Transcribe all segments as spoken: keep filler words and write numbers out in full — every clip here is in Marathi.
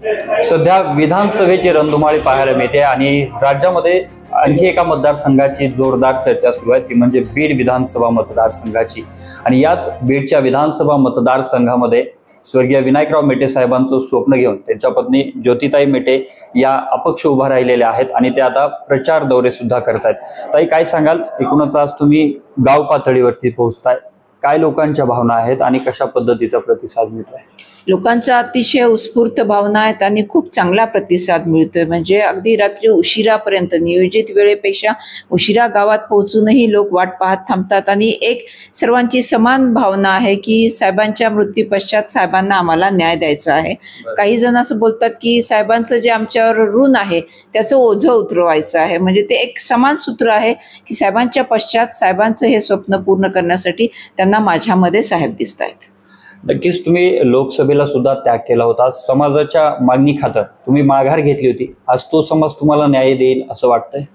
सध्या विधानसभेची रणधुमाळी पाहायला मिळते आणि राज्यामध्ये आणखी एका मतदारसंघाची जोरदार चर्चा सुरू आहे, ती म्हणजे बीड विधानसभा मतदारसंघाची। आणि याच बीडच्या विधानसभा मतदारसंघामध्ये स्वर्गीय विनायकराव मेटे साहेबांचं स्वप्न घेऊन त्यांच्या पत्नी ज्योतिताई मेटे या अपक्ष उभा राहिलेल्या आहेत आणि ते आता प्रचार दौरे सुद्धा करतायत। ताई, काय सांगाल, एकूणच आज तुम्ही गाव पातळीवरती पोहोचताय, काय लोकांच्या भावना आहेत आणि कशा पद्धतीचा प्रतिसाद मिळतोय? लोकांचा अतिशय उत्स्फूर्त भावना आहेत आणि खूप चांगला प्रतिसाद मिळतोय। म्हणजे अगदी रात्री उशिरापर्यंत नियोजित वेळेपेक्षा उशिरा गावात पोहोचूनही लोक वाट पाहत थांबतात आणि एक सर्वांची समान भावना आहे की साहेबांच्या मृत्यू पश्चात साहेबांना आम्हाला न्याय द्यायचा आहे। काही जण असं बोलतात की साहेबांचं जे आमच्यावर ऋण आहे त्याचं ओझं उतरवायचं आहे। म्हणजे ते एक समान सूत्र आहे की साहेबांच्या पश्चात साहेबांचं हे स्वप्न पूर्ण करण्यासाठी त्यांना माझ्यामध्ये साहेब दिसत आहेत। नक्कीच तुम्ही लोकसभेला सुद्धा त्याग केला होता, समाजाच्या मागणी खातर तुम्ही माघार घेतली होती, आज तो समाज तुम्हाला न्याय देईल असं वाटतंय?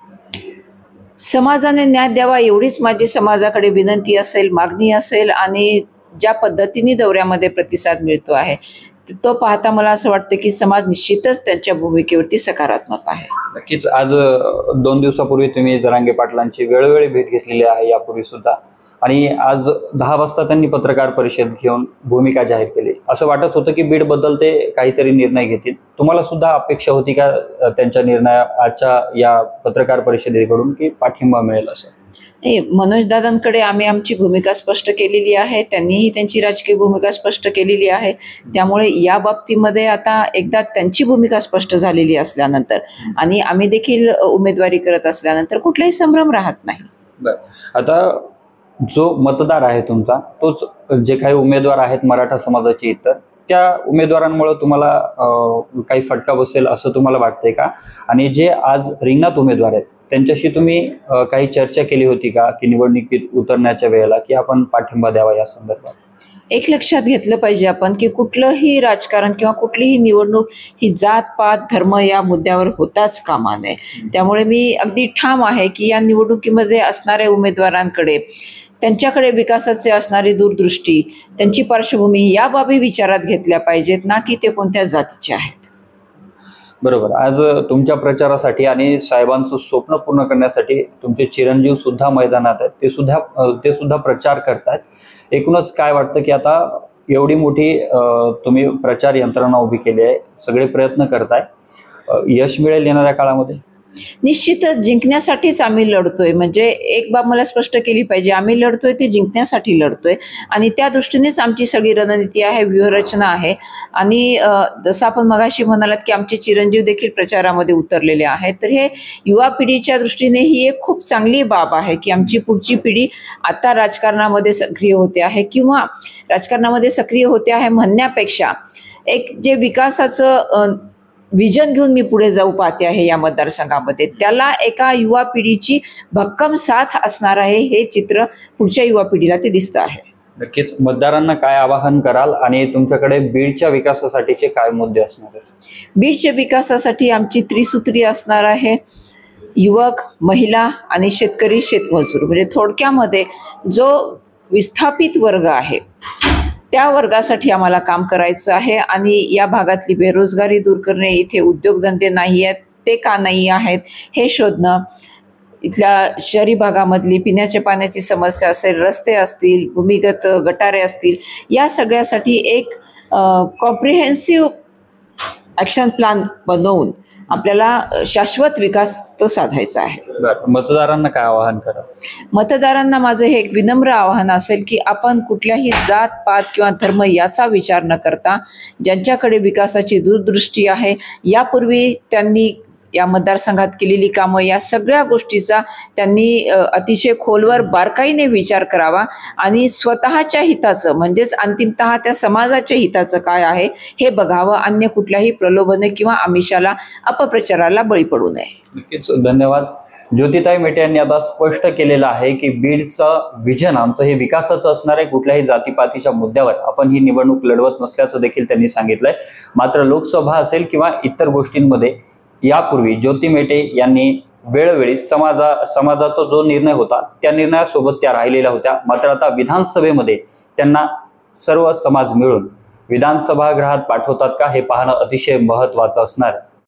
समाजाने न्याय द्यावा एवढीच माझी समाजाकडे विनंती असेल, मागणी असेल। आणि ज्या पद्धतीने दौऱ्यामध्ये प्रतिसाद मिळतो आहे तो पाहता मला असं वाटतं की समाज निश्चितच त्यांच्या भूमिकेवरती सकारात्मक आहे। नक्कीच आज दोन दिवसापूर्वी तुम्ही जरांगे पाटलांची वेळोवेळी भेट घेतलेली आहे यापूर्वी सुद्धा, आणि आज दहा वाजता त्यांनी पत्रकार परिषद घेऊन भूमिका जाहीर केली। असं वाटत होतं की बीड बद्दल ते काहीतरी निर्णय घेतील, तुम्हाला सुद्धा अपेक्षा होती का त्यांच्या निर्णय आजच्या या पत्रकार परिषदेकडून की पाठिंबा मिळेल असं? नाही, मनोज दादांकडे आम्ही आमची भूमिका स्पष्ट केलेली आहे, त्यांनीही त्यांची राजकीय भूमिका स्पष्ट केलेली आहे। त्यामुळे या बाबतीमध्ये आता एकदा त्यांची भूमिका स्पष्ट झालेली असल्यानंतर आणि आम्ही देखील उमेदवारी करत असल्यानंतर कुठलाही संभ्रम राहत नाही। बरं, आता जो मतदार आहे तुमचा, तोच जे काही उमेदवार आहेत मराठा समाजाचे इतर, त्या उमेदवारांमुळे तुम्हाला काही फटका बसेल असं तुम्हाला वाटतंय का? आणि जे आज रिंगणात उमेदवार आहेत त्यांच्याशी तुम्ही काही चर्चा केली होती का की निवडणुकीत उतरण्याच्या वेळेला की आपण पाठिंबा द्यावा या संदर्भात? एक लक्षात घेतलं पाहिजे आपण की कुठलंही राजकारण किंवा कुठलीही निवडणूक ही जात पात धर्म या मुद्द्यावर होताच कामा नये। त्यामुळे मी अगदी ठाम आहे की या निवडणुकीमध्ये असणाऱ्या उमेदवारांकडे त्यांच्याकडे विकासाचे असणारी दूरदृष्टी, त्यांची पार्श्वभूमी या बाबी विचारात घेतल्या पाहिजेत, ना की ते कोणत्या जातीचे आहेत। बरोबर, आज तुमच्या प्रचारासाठी आणि साहेबांचं स्वप्न पूर्ण करण्यासाठी तुमचे चिरंजीव सुद्धा मैदानात आहेत, ते सुद्धा ते सुद्धा प्रचार करतायत। एकूणच काय वाटतं की आता एवढी मोठी तुम्ही प्रचार यंत्रणा उभी केली आहे, सगळे प्रयत्न करताय, यश मिळेल येणाऱ्या काळामध्ये? निश्चितच जिंकण्यासाठीच आम्ही लढतोय। म्हणजे एक बाब मला स्पष्ट केली पाहिजे, आम्ही लढतोय ते जिंकण्यासाठी लढतोय आणि त्या दृष्टीनेच आमची सगळी रणनीती आहे, व्यूहरचना आहे। आणि जसं आपण मगाशी म्हणालात की आमचे चिरंजीव देखील प्रचारामध्ये उतरलेले आहेत, तर हे युवा पिढीच्या दृष्टीने ही एक खूप चांगली बाब आहे की आमची पुढची पिढी आता राजकारणामध्ये सक्रिय होते आहे किंवा राजकारणामध्ये सक्रिय होते आहे म्हणण्यापेक्षा एक जे विकासाचं विजन घेऊन मी पुढे जाऊ पाहते आहे या मतदारसंघामध्ये, त्याला एका युवा पिढीची भक्कम साथ असणार आहे, हे चित्र पुढच्या युवा पिढीला ते दिसतं आहे। नक्कीच मतदारांना काय आवाहन कराल आणि तुमच्याकडे बीडच्या विकासासाठीचे काय मुद्दे असणार आहेत? बीडच्या विकासासाठी आमची त्रिसूत्री असणार आहे, युवक, महिला आणि शेतकरी शेतमजूर। म्हणजे थोडक्यामध्ये जो विस्थापित वर्ग आहे त्या वर्गासाठी आम्हाला काम करायचं आहे आणि या भागातली बेरोजगारी दूर करणे, इथे उद्योगधंदे नाही आहेत ते का नाही आहेत हे शोधणं, इथल्या शहरी भागामधली पिण्याच्या पाण्याची समस्या असेल, रस्ते असतील, भूमिगत गटारे असतील, या सगळ्यासाठी एक कॉम्प्रिहेन्सिव्ह ॲक्शन प्लॅन बनवून आपल्याला शाश्वत विकास तो साधायचा आहे। मतदारांना काय आवाहन करा? मतदारांना माझं हे एक विनम्र आवाहन असेल की आपण कुठल्याही जात पात किंवा धर्म याचा विचार न करता ज्यांच्याकडे विकासाची दूरदृष्टी आहे, यापूर्वी त्यांनी या मतदारसंघात केलेली कामं, या सगळ्या गोष्टीचा त्यांनी अतिशय खोलवर बारकाईने विचार करावा आणि स्वतःच्या हिताचं म्हणजेच अंतिमतः त्या समाजाच्या हिताचं काय आहे हे बघावं, अन्य कुठल्याही प्रलोभने किंवा आमिषाला अपप्रचाराला बळी पडू नये। नक्कीच, धन्यवाद। ज्योतिताई मेटे यांनी आता स्पष्ट केलेलं आहे की बीडचं विजन आमचं हे विकासाचं असणार आहे, कुठल्याही जातीपातीच्या मुद्द्यावर आपण ही निवडणूक लढवत नसल्याचं देखील त्यांनी सांगितलंय। मात्र लोकसभा असेल किंवा इतर गोष्टींमध्ये यापूर्वी ज्योती मेटे यांनी वेळोवेळी समाजा समाजाचा जो निर्णय होता त्या निर्णयासोबत त्या राहिलेल्या होत्या। मात्र आता विधानसभेमध्ये त्यांना सर्व समाज मिळून विधानसभागृहात पाठवतात का हे पाहणं अतिशय महत्वाचं असणार.